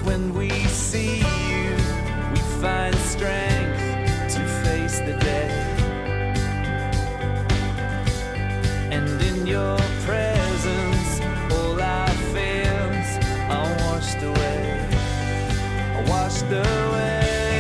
when we see you, we find strength to face the day. And in your presence, all our fears are washed away, washed away.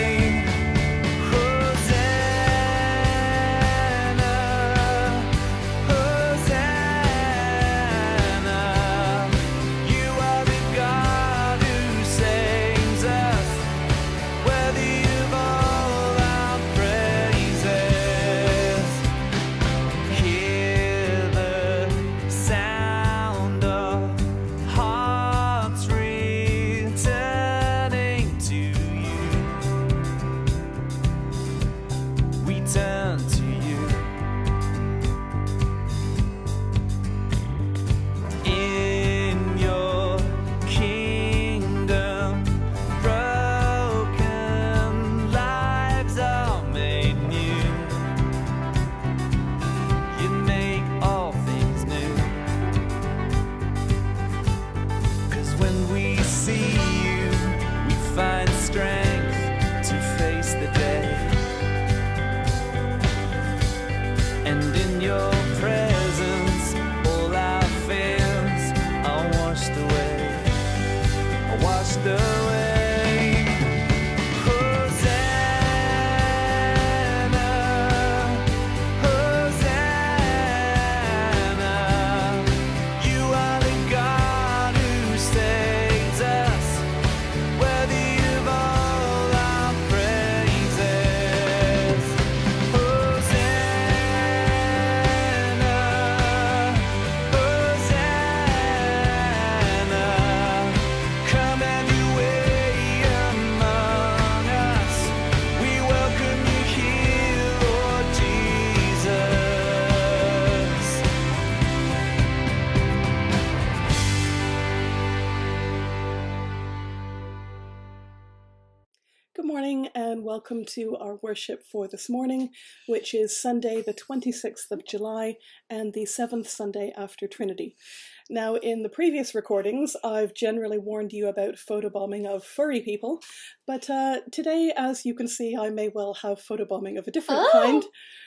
Good morning and welcome to our worship for this morning, which is Sunday the 26th of July and the 7th Sunday after Trinity. Now, in the previous recordings, I've generally warned you about photobombing of furry people, but today, as you can see, I may well have photobombing of a different kind,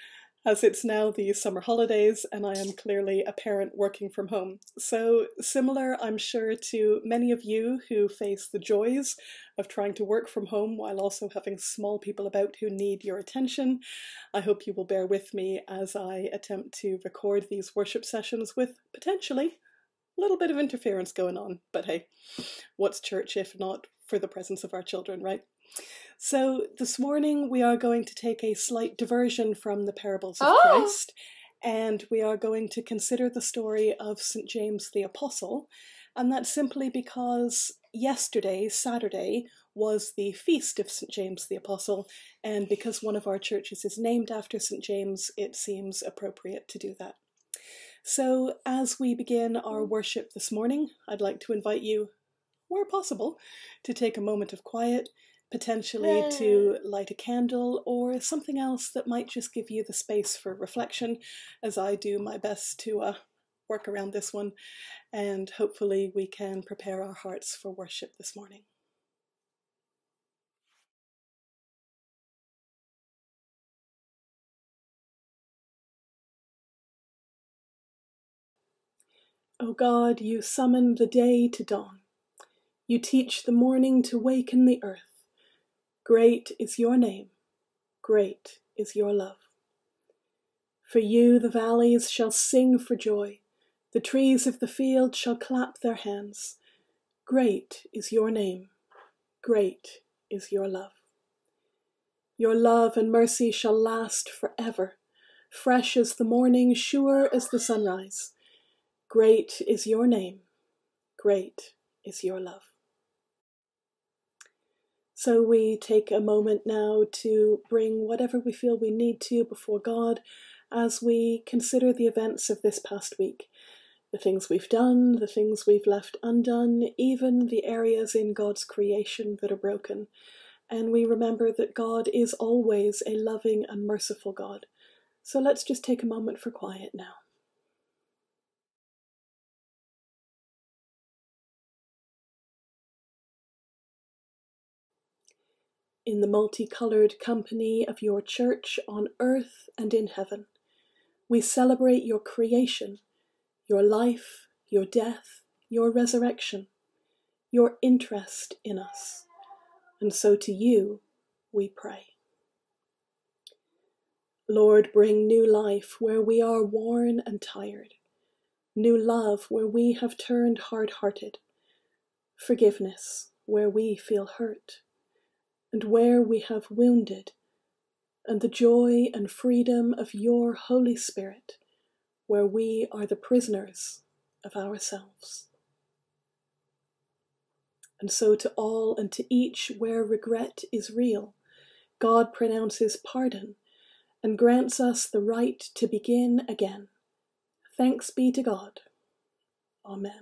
as it's now the summer holidays and I am clearly a parent working from home. So similar, I'm sure, to many of you who face the joys of trying to work from home while also having small people about who need your attention. I hope you will bear with me as I attempt to record these worship sessions with potentially a little bit of interference going on. But hey, what's church if not for the presence of our children, right? So this morning we are going to take a slight diversion from the parables of Christ, and we are going to consider the story of St. James the Apostle, and that's simply because yesterday, Saturday, was the feast of St. James the Apostle, and because one of our churches is named after St. James, it seems appropriate to do that. So as we begin our worship this morning, I'd like to invite you, where possible, to take a moment of quiet, potentially to light a candle or something else that might just give you the space for reflection as I do my best to work around this one, and hopefully we can prepare our hearts for worship this morning. O God, you summon the day to dawn. You teach the morning to waken the earth. Great is your name, great is your love. For you the valleys shall sing for joy, the trees of the field shall clap their hands. Great is your name, great is your love. Your love and mercy shall last forever, fresh as the morning, sure as the sunrise. Great is your name, great is your love. So we take a moment now to bring whatever we feel we need to before God as we consider the events of this past week. The things we've done, the things we've left undone, even the areas in God's creation that are broken. And we remember that God is always a loving and merciful God. So let's just take a moment for quiet now. in the multicolored company of your church on earth and in heaven. We celebrate your creation, your life, your death, your resurrection, your interest in us. And so to you we pray. Lord, bring new life where we are worn and tired, new love where we have turned hard-hearted, forgiveness where we feel hurt, and where we have wounded, and the joy and freedom of your Holy Spirit, where we are the prisoners of ourselves. And so to all and to each where regret is real, God pronounces pardon and grants us the right to begin again. Thanks be to God. Amen.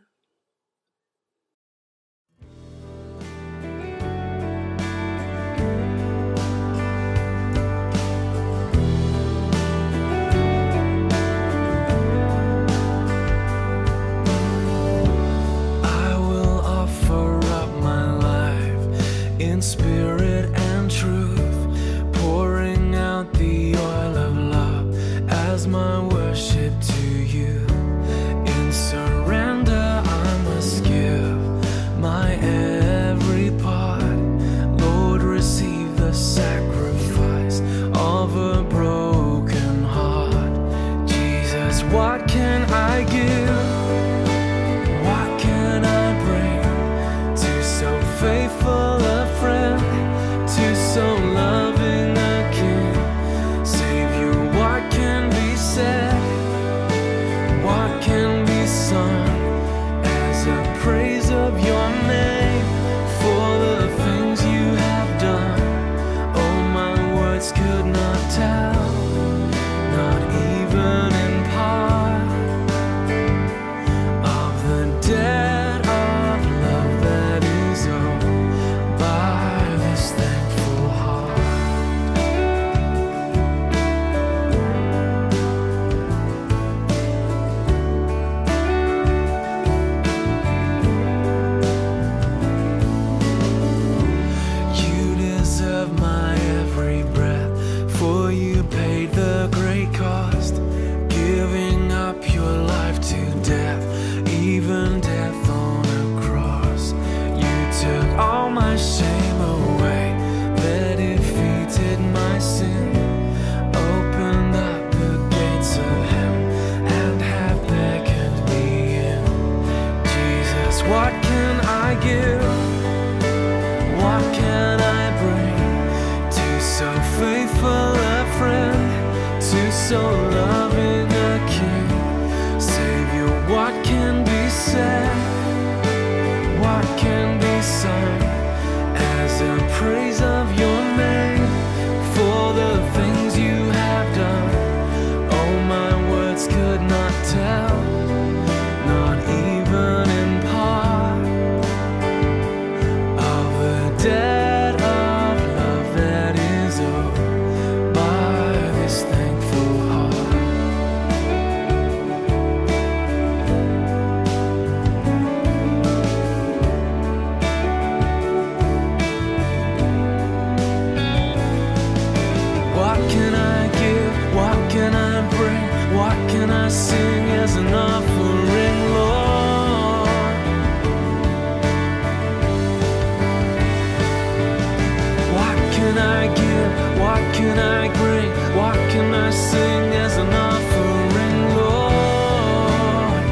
I will offer up my life in spirit and truth, pouring out the oil of love as my worship to you. In surrender I must give my every part. Lord, receive the sacrifice of a broken heart. Jesus, what can I give? What can I bring to so faithful a friend, to so loving a King? Savior, what can be said? What can be sung as a praise of your name for the things you have done? Oh, my words could not tell, not even in part, of the debt of love that is owed by this thankful heart. You deserve my every breath, for you paid the great cost, giving up your life to death, even death on a cross. You took all my shame away, that defeated my sin, opened up the gates of hell, and have beckoned me in. Jesus, what can I give? What can I bring to so faithful a friend, to so loving a King? Savior, what can be said? What can be sung as a praise of your name for the things you have done? Oh, my words could not tell, not even in part, of the debt of love that is owed by this thankful heart. What can I give? What can I bring? What can I sing as an offering, Lord? What can I give? What can I bring? What can I sing as an offering, Lord?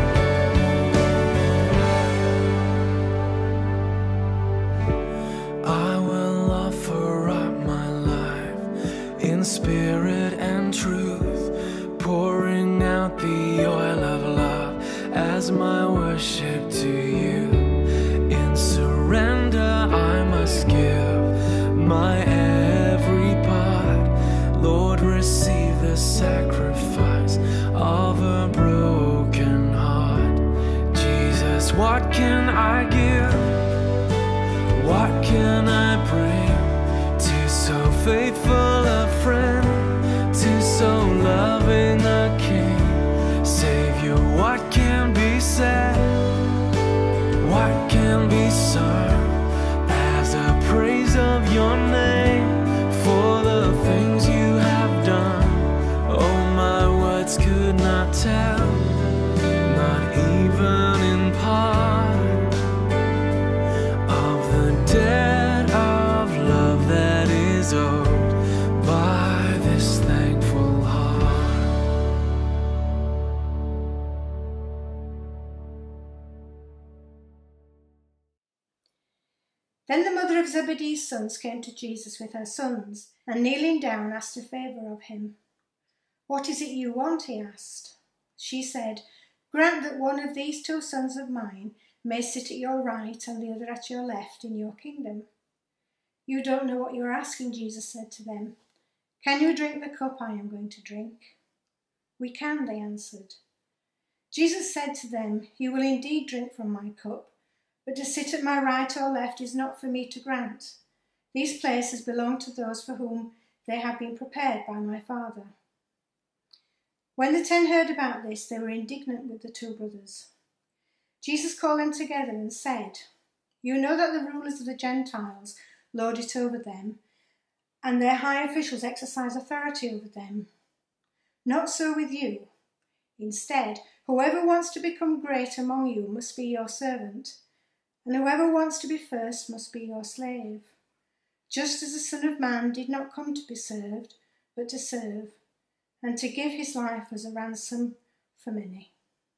I will offer up my life in spirit and truth, pouring out the oil of love as my worship to you. In surrender I must give my every part. Lord, receive the sacrifice of a broken heart. Jesus, what can I give? What can I bring to so faithful a friend, to so loving a King? Savior, what can be said? What can be sung as a praise of your name Then the mother of Zebedee's sons came to Jesus with her sons, and kneeling down asked a favour of him. "What is it you want?" he asked. She said, "Grant that one of these 2 sons of mine may sit at your right and the other at your left in your kingdom." "You don't know what you are asking," Jesus said to them. "Can you drink the cup I am going to drink?" "We can," they answered. Jesus said to them, "You will indeed drink from my cup, but to sit at my right or left is not for me to grant. These places belong to those for whom they have been prepared by my Father." When the 10 heard about this, they were indignant with the 2 brothers. Jesus called them together and said, "You know that the rulers of the Gentiles lord it over them, and their high officials exercise authority over them. Not so with you. Instead, whoever wants to become great among you must be your servant, and whoever wants to be first must be your slave. Just as the Son of Man did not come to be served, but to serve, and to give his life as a ransom for many."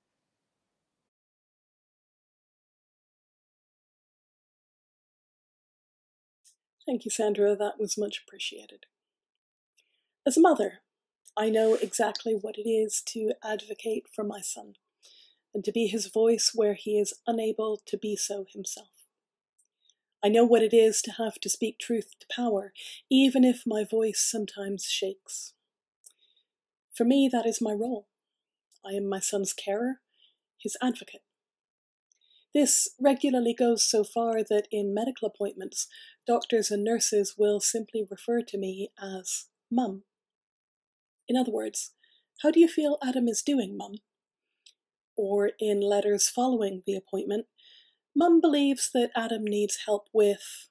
Thank you, Sandra. That was much appreciated. As a mother, I know exactly what it is to advocate for my son and to be his voice where he is unable to be so himself. I know what it is to have to speak truth to power, even if my voice sometimes shakes. For me, that is my role. I am my son's carer, his advocate. This regularly goes so far that in medical appointments, doctors and nurses will simply refer to me as Mum. In other words, "How do you feel Adam is doing, Mum?" Or in letters following the appointment, "Mum believes that Adam needs help with..."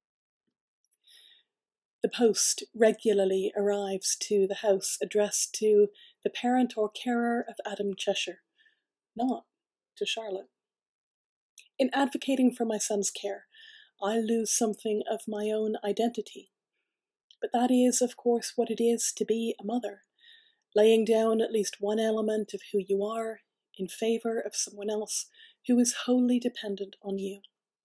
The post regularly arrives to the house addressed to the parent or carer of Adam Cheshire, not to Charlotte. In advocating for my son's care, I lose something of my own identity. But that is, of course, what it is to be a mother, laying down at least one element of who you are in favor of someone else who is wholly dependent on you.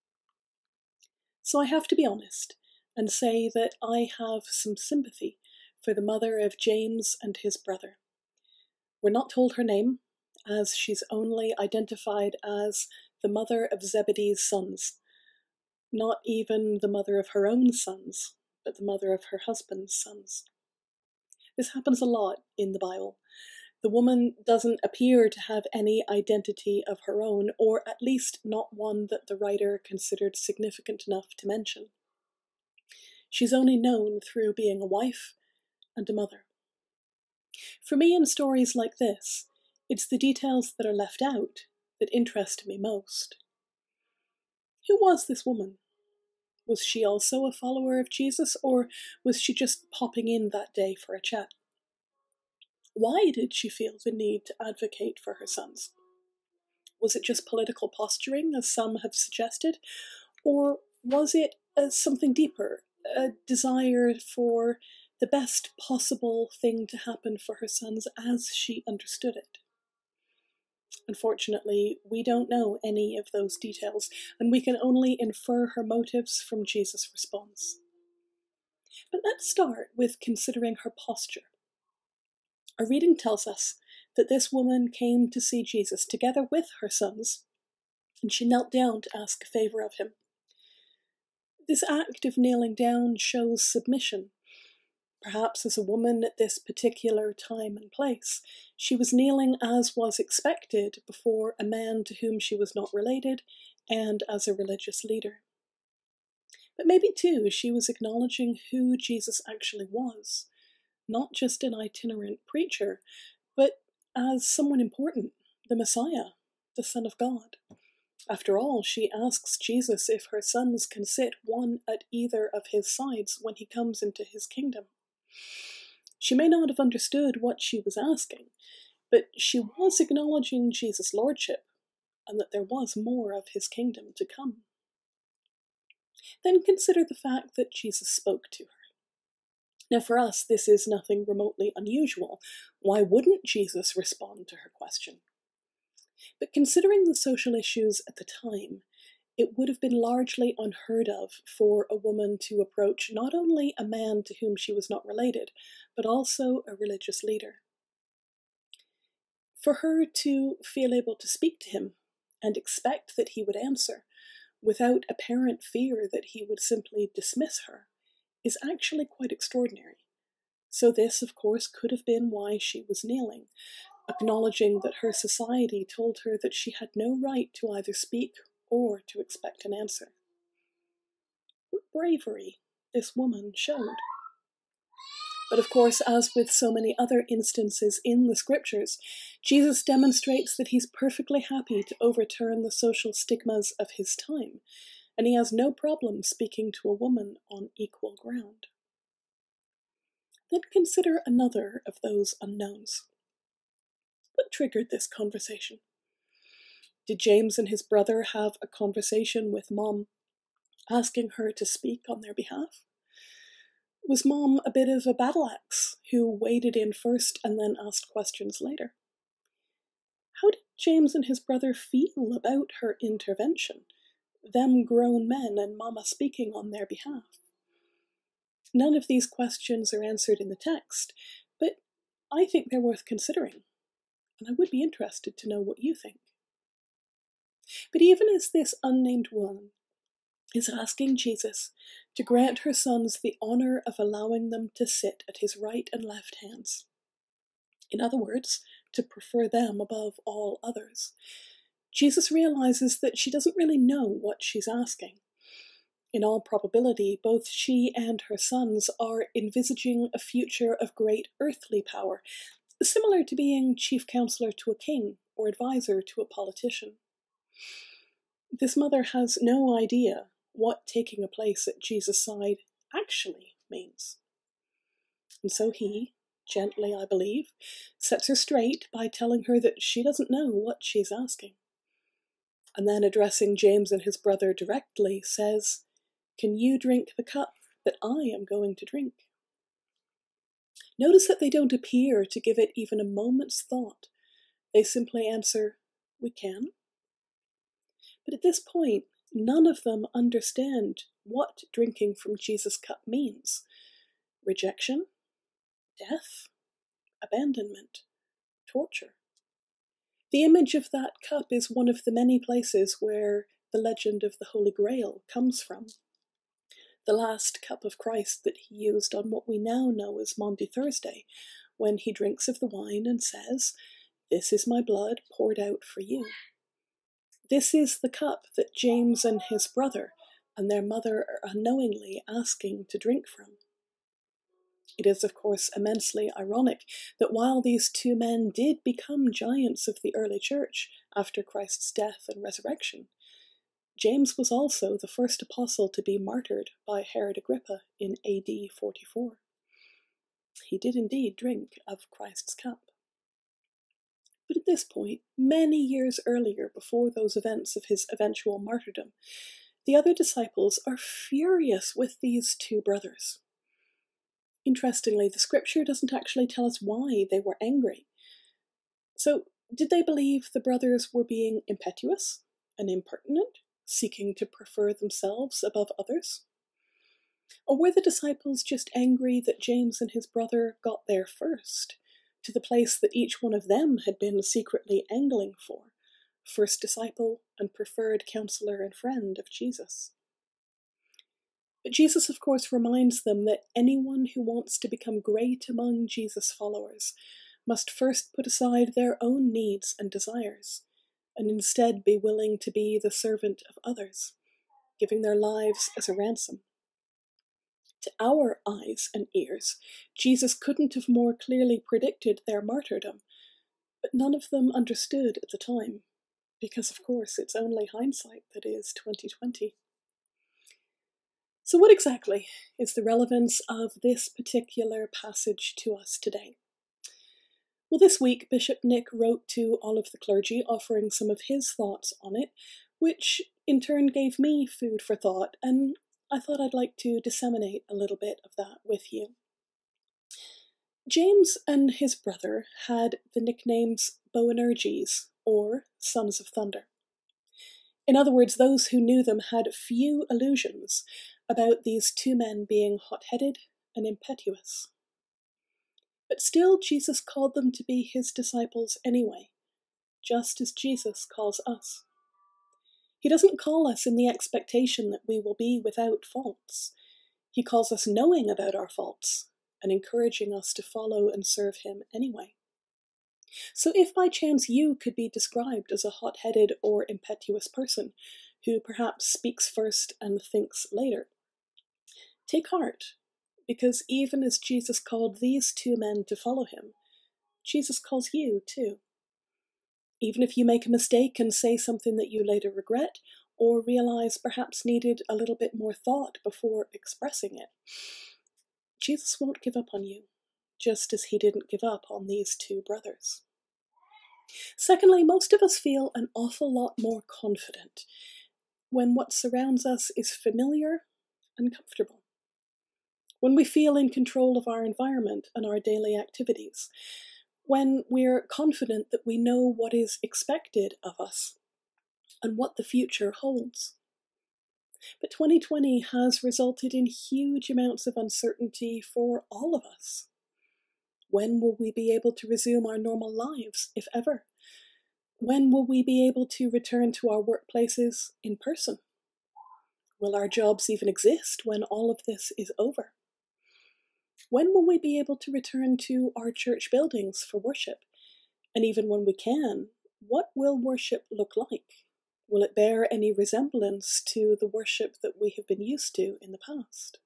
So I have to be honest and say that I have some sympathy for the mother of James and his brother. We're not told her name, as she's only identified as the mother of Zebedee's sons, not even the mother of her own sons, but the mother of her husband's sons. This happens a lot in the Bible. The woman doesn't appear to have any identity of her own, or at least not one that the writer considered significant enough to mention. She's only known through being a wife and a mother. For me, in stories like this, it's the details that are left out that interest me most. Who was this woman? Was she also a follower of Jesus, or was she just popping in that day for a chat? Why did she feel the need to advocate for her sons? Was it just political posturing, as some have suggested, or was it something deeper, a desire for the best possible thing to happen for her sons as she understood it? Unfortunately, we don't know any of those details, and we can only infer her motives from Jesus' response. But let's start with considering her posture. Our reading tells us that this woman came to see Jesus together with her sons, and she knelt down to ask a favor of him. This act of kneeling down shows submission. Perhaps as a woman at this particular time and place, she was kneeling as was expected before a man to whom she was not related, and as a religious leader. But maybe too she was acknowledging who Jesus actually was, not just an itinerant preacher, but as someone important, the Messiah, the Son of God. After all, she asks Jesus if her sons can sit one at either of his sides when he comes into his kingdom. She may not have understood what she was asking, but she was acknowledging Jesus' lordship, and that there was more of his kingdom to come. Then consider the fact that Jesus spoke to her. Now for us, this is nothing remotely unusual. Why wouldn't Jesus respond to her question? But considering the social issues at the time, it would have been largely unheard of for a woman to approach not only a man to whom she was not related, but also a religious leader. For her to feel able to speak to him and expect that he would answer, without apparent fear that he would simply dismiss her, is actually quite extraordinary. So this, of course, could have been why she was kneeling, acknowledging that her society told her that she had no right to either speak or to expect an answer. What bravery this woman showed. But of course, as with so many other instances in the scriptures, Jesus demonstrates that he's perfectly happy to overturn the social stigmas of his time, and he has no problem speaking to a woman on equal ground. Then consider another of those unknowns. What triggered this conversation? Did James and his brother have a conversation with Mom, asking her to speak on their behalf? Was Mom a bit of a battle axe who waded in first and then asked questions later? How did James and his brother feel about her intervention, them grown men and Mama speaking on their behalf? None of these questions are answered in the text, but I think they're worth considering, and I would be interested to know what you think. But even as this unnamed woman is asking Jesus to grant her sons the honor of allowing them to sit at his right and left hands, in other words, to prefer them above all others, Jesus realizes that she doesn't really know what she's asking. In all probability, both she and her sons are envisaging a future of great earthly power, similar to being chief counselor to a king or advisor to a politician. This mother has no idea what taking a place at Jesus' side actually means. And so he, gently I believe, sets her straight by telling her that she doesn't know what she's asking. And then addressing James and his brother directly, says, "Can you drink the cup that I am going to drink?" Notice that they don't appear to give it even a moment's thought. They simply answer, "We can." But at this point, none of them understand what drinking from Jesus' cup means. Rejection, death, abandonment, torture. The image of that cup is one of the many places where the legend of the Holy Grail comes from. The last cup of Christ that he used on what we now know as Maundy Thursday, when he drinks of the wine and says, "This is my blood poured out for you." This is the cup that James and his brother and their mother are unknowingly asking to drink from. It is, of course, immensely ironic that while these two men did become giants of the early church after Christ's death and resurrection, James was also the first apostle to be martyred by Herod Agrippa in AD 44. He did indeed drink of Christ's cup. But at this point, many years earlier, before those events of his eventual martyrdom, the other disciples are furious with these two brothers. Interestingly, the scripture doesn't actually tell us why they were angry. So, did they believe the brothers were being impetuous and impertinent, seeking to prefer themselves above others? Or were the disciples just angry that James and his brother got there first, to the place that each one of them had been secretly angling for, first disciple and preferred counselor and friend of Jesus? But Jesus, of course, reminds them that anyone who wants to become great among Jesus' followers must first put aside their own needs and desires, and instead be willing to be the servant of others, giving their lives as a ransom. To our eyes and ears, Jesus couldn't have more clearly predicted their martyrdom, but none of them understood at the time, because of course it's only hindsight that is 2020. So what exactly is the relevance of this particular passage to us today? Well, this week Bishop Nick wrote to all of the clergy offering some of his thoughts on it, which in turn gave me food for thought, and I thought I'd like to disseminate a little bit of that with you. James and his brother had the nicknames Boanerges, or Sons of Thunder. In other words, those who knew them had few illusions about these two men being hot-headed and impetuous. But still, Jesus called them to be his disciples anyway, just as Jesus calls us. He doesn't call us in the expectation that we will be without faults. He calls us knowing about our faults and encouraging us to follow and serve him anyway. So if by chance you could be described as a hot-headed or impetuous person who perhaps speaks first and thinks later, take heart, because even as Jesus called these two men to follow him, Jesus calls you too. Even if you make a mistake and say something that you later regret, or realize perhaps needed a little bit more thought before expressing it, Jesus won't give up on you, just as he didn't give up on these two brothers. Secondly, most of us feel an awful lot more confident when what surrounds us is familiar and comfortable. When we feel in control of our environment and our daily activities. When we're confident that we know what is expected of us and what the future holds. But 2020 has resulted in huge amounts of uncertainty for all of us. When will we be able to resume our normal lives, if ever? When will we be able to return to our workplaces in person? Will our jobs even exist when all of this is over? When will we be able to return to our church buildings for worship? And even when we can, what will worship look like? Will it bear any resemblance to the worship that we have been used to in the past?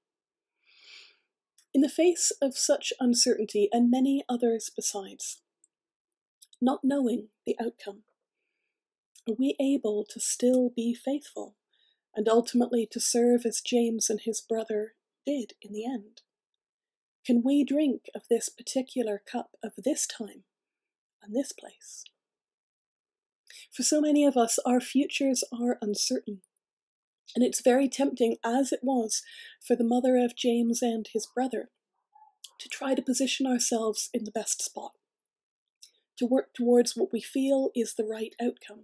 In the face of such uncertainty and many others besides, not knowing the outcome, are we able to still be faithful and ultimately to serve as James and his brother did in the end? Can we drink of this particular cup of this time and this place? For so many of us, our futures are uncertain, and it's very tempting, as it was for the mother of James and his brother, to try to position ourselves in the best spot, to work towards what we feel is the right outcome.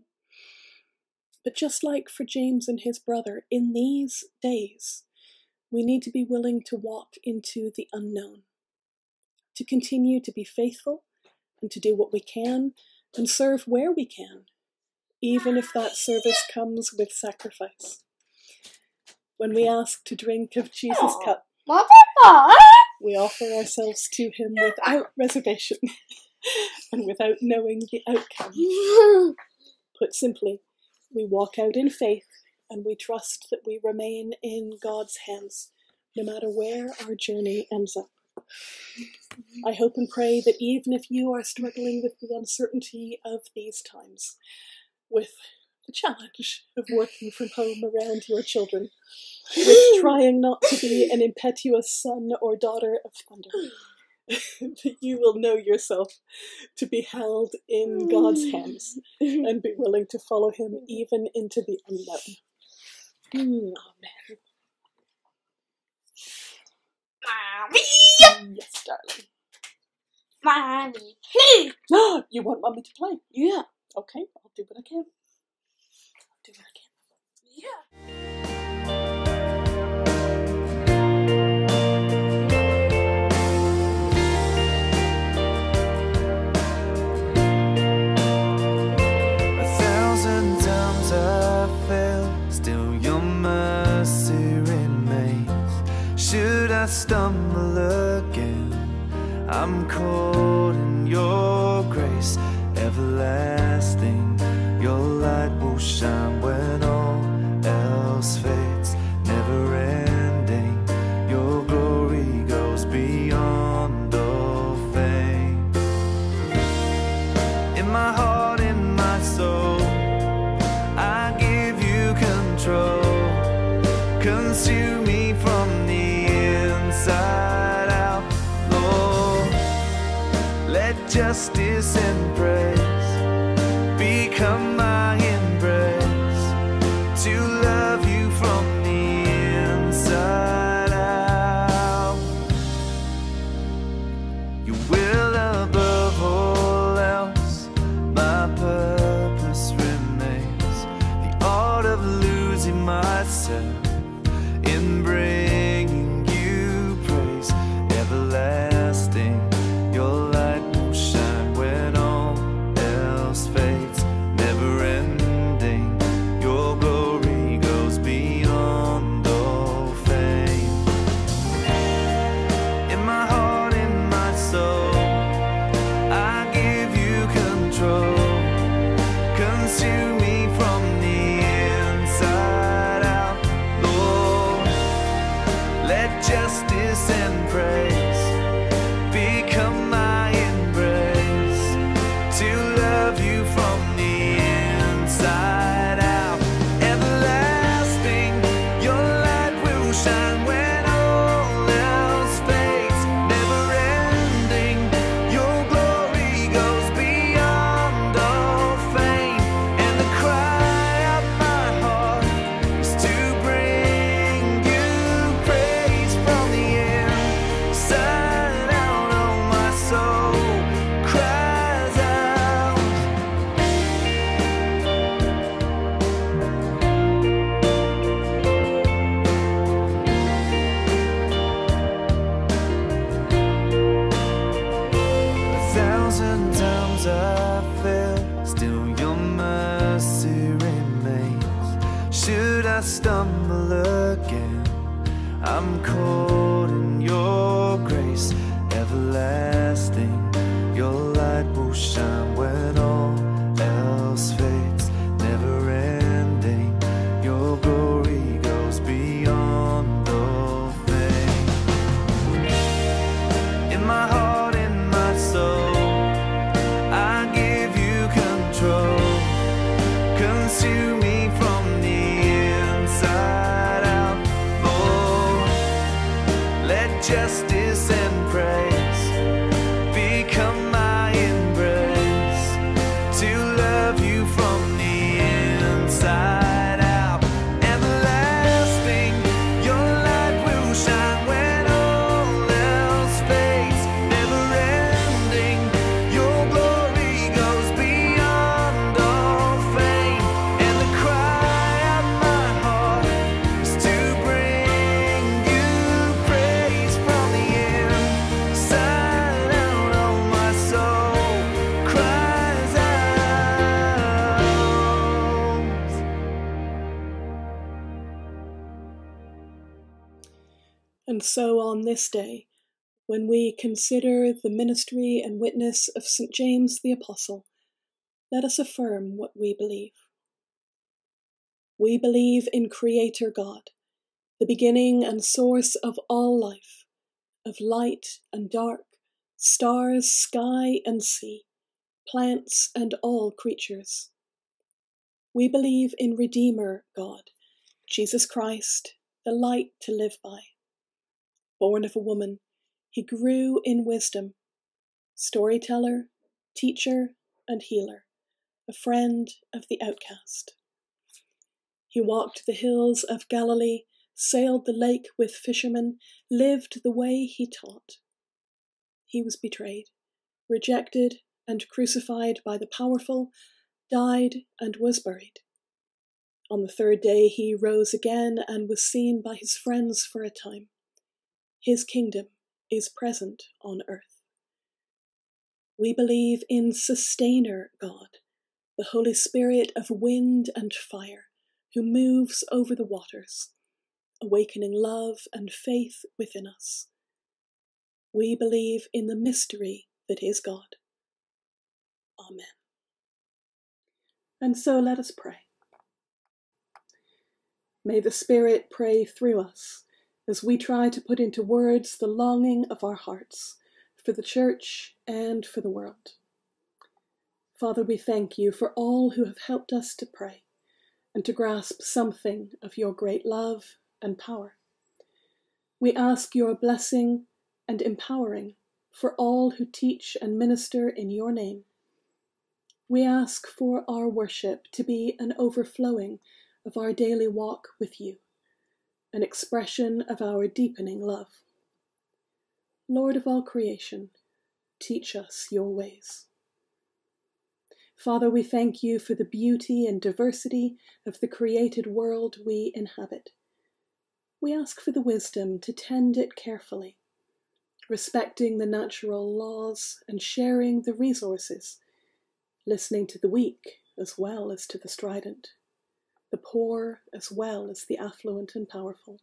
But just like for James and his brother, in these days, we need to be willing to walk into the unknown, to continue to be faithful and to do what we can and serve where we can, even if that service comes with sacrifice. When we ask to drink of Jesus' cup, we offer ourselves to him without reservation and without knowing the outcome. Put simply, we walk out in faith and we trust that we remain in God's hands, no matter where our journey ends up. I hope and pray that even if you are struggling with the uncertainty of these times, with the challenge of working from home around your children, with trying not to be an impetuous son or daughter of thunder, that you will know yourself to be held in God's hands and be willing to follow him even into the unknown. Amen. Mommy! Yes, darling. Mommy, please! You want Mommy to play? Yeah. Okay, I'll do what I can. Yeah. I stumble again, I'm caught in your grace everlasting. Your light will shine when all else fades, never ending. Your glory goes beyond all fame. In my heart, in my soul, I give you control. Consume me from the inside out, Lord. Let justice and praise become my embrace, to love you from the inside out. Your will above all else, my purpose remains. The order in bringing you praise. Everlasting, your light will shine when all else fades. Never ending, your glory goes beyond all fame. In my heart, in my soul, I give you control. Consume me from the inside out, Lord. Let justice and praise become my embrace, to love you from the inside out. Everlasting, your light will shine when all else fades. Never ending, your glory goes beyond all fame. And the cry of my heart is to bring you praise from the inside out. Oh, my soul cries out. A thousand times I failed, still your mercy remains. Should I stumble again, I'm caught in your grace. Everlasting, your light will shine when all else fades. Never ending, your glory goes beyond all fame. In my heart, in my soul, I give you control. Consume me from the inside out, Lord. Let justice and praise become my embrace, to love you from the inside out. Everlasting, your light will shine when all else fades. Never ending, your glory goes beyond all fame. And the cry of my heart is to bring you praise from the inside out. Oh, my soul cries out. And so on this day, when we consider the ministry and witness of St. James the Apostle, let us affirm what we believe. We believe in Creator God, the beginning and source of all life, of light and dark, stars, sky and sea, plants and all creatures. We believe in Redeemer God, Jesus Christ, the light to live by. Born of a woman, he grew in wisdom, storyteller, teacher, and healer, a friend of the outcast. He walked the hills of Galilee, sailed the lake with fishermen, lived the way he taught. He was betrayed, rejected, and crucified by the powerful, died, and was buried. On the third day he rose again and was seen by his friends for a time. His kingdom is present on earth. We believe in Sustainer God, the Holy Spirit of wind and fire, who moves over the waters, awakening love and faith within us. We believe in the mystery that is God. Amen. And so let us pray. May the Spirit pray through us as we try to put into words the longing of our hearts for the Church and for the world. Father, we thank you for all who have helped us to pray and to grasp something of your great love and power. We ask your blessing and empowering for all who teach and minister in your name. We ask for our worship to be an overflowing of our daily walk with you, an expression of our deepening love. Lord of all creation, teach us your ways. Father, we thank you for the beauty and diversity of the created world we inhabit. We ask for the wisdom to tend it carefully, respecting the natural laws and sharing the resources, listening to the weak as well as to the strident, the poor as well as the affluent and powerful.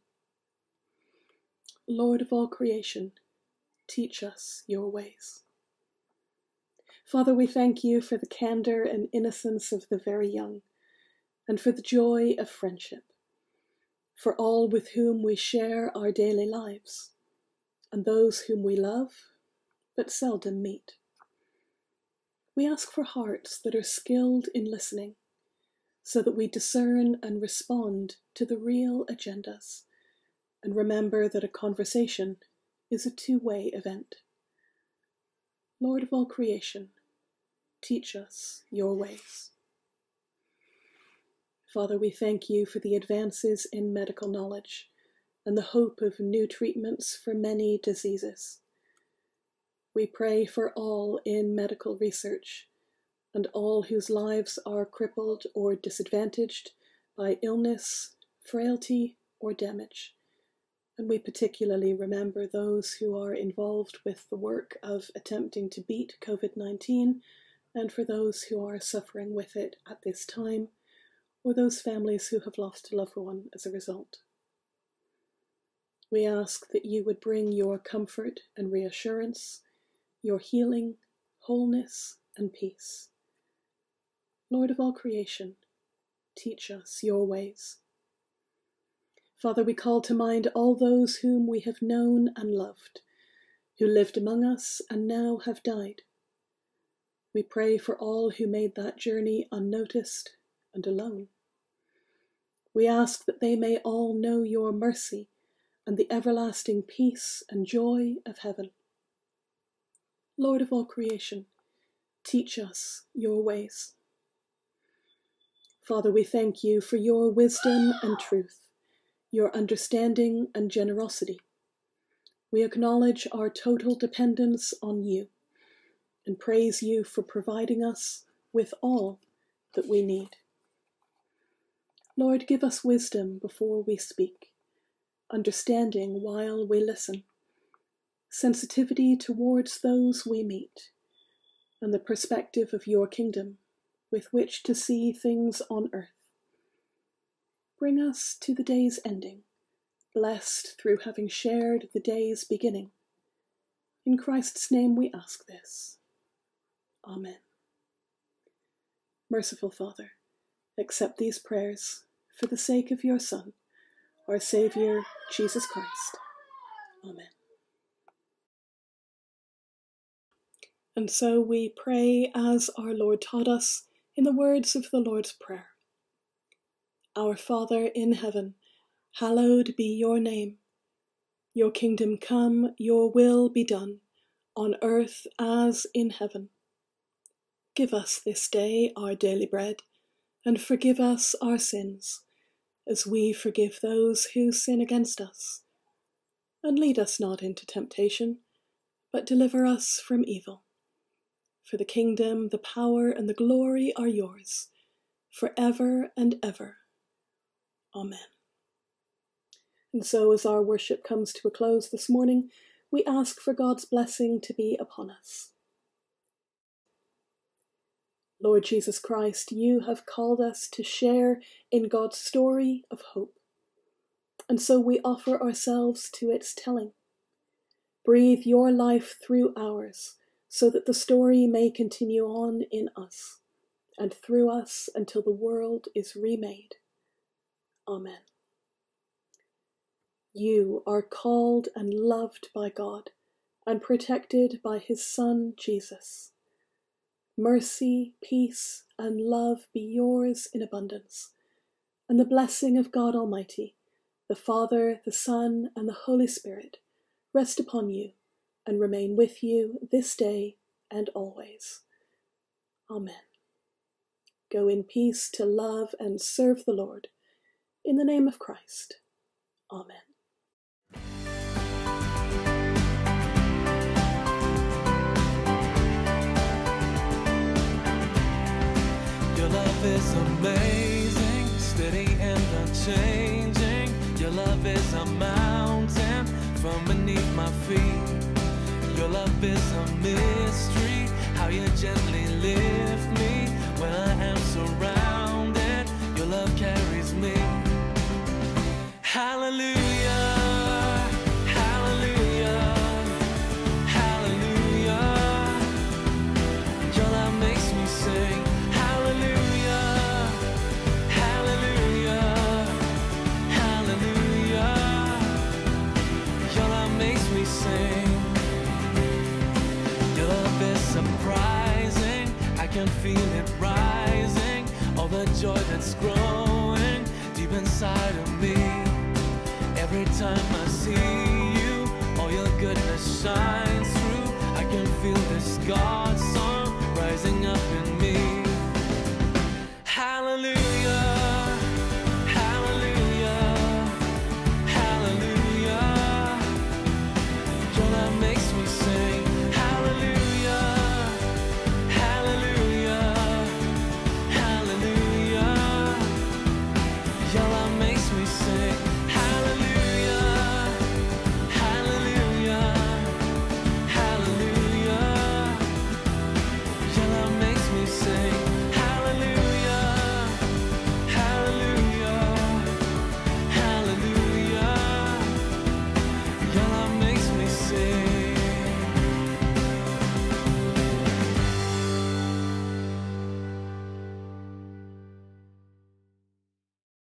Lord of all creation, teach us your ways. Father, we thank you for the candor and innocence of the very young, and for the joy of friendship, for all with whom we share our daily lives, and those whom we love but seldom meet. We ask for hearts that are skilled in listening, so that we discern and respond to the real agendas, and remember that a conversation is a two-way event. Lord of all creation, teach us your ways. Father, we thank you for the advances in medical knowledge and the hope of new treatments for many diseases. We pray for all in medical research and all whose lives are crippled or disadvantaged by illness, frailty, or damage. And we particularly remember those who are involved with the work of attempting to beat COVID-19, and for those who are suffering with it at this time, or those families who have lost a loved one as a result. We ask that you would bring your comfort and reassurance, your healing, wholeness, and peace. Lord of all creation, teach us your ways. Father, we call to mind all those whom we have known and loved, who lived among us and now have died. We pray for all who made that journey unnoticed and alone. We ask that they may all know your mercy and the everlasting peace and joy of heaven. Lord of all creation, teach us your ways. Father, we thank you for your wisdom and truth, your understanding and generosity. We acknowledge our total dependence on you and praise you for providing us with all that we need. Lord, give us wisdom before we speak, understanding while we listen, sensitivity towards those we meet, and the perspective of your kingdom with which to see things on earth. Bring us to the day's ending, blessed through having shared the day's beginning. In Christ's name we ask this. Amen. Merciful Father, accept these prayers for the sake of your Son, our Saviour, Jesus Christ. Amen. And so we pray as our Lord taught us in the words of the Lord's Prayer. Our Father in heaven, hallowed be your name. Your kingdom come, your will be done, on earth as in heaven. Give us this day our daily bread, and forgive us our sins, as we forgive those who sin against us. And lead us not into temptation, but deliver us from evil. For the kingdom, the power, and the glory are yours, forever and ever. Amen. And so as our worship comes to a close this morning, we ask for God's blessing to be upon us. Lord Jesus Christ, you have called us to share in God's story of hope, and so we offer ourselves to its telling. Breathe your life through ours, so that the story may continue on in us, and through us until the world is remade. Amen. You are called and loved by God, and protected by his Son, Jesus. Mercy, peace, and love be yours in abundance, and the blessing of God Almighty, the Father, the Son, and the Holy Spirit, rest upon you and remain with you this day and always. Amen. Go in peace to love and serve the Lord. In the name of Christ. Amen. Your love is amazing, steady and unchanging. Your love is amazing. mountain from beneath my feet. Your love is a mystery, how you gently lift me when I am surrounded. Your love carries me. Hallelujah, hallelujah, hallelujah. Your love makes me sing. Hallelujah, hallelujah, hallelujah. Your love makes me sing. Your love is surprising, I can feel it rising. All the joy that's growing deep inside of me. Every time I see you, all your goodness shines through. I can feel this God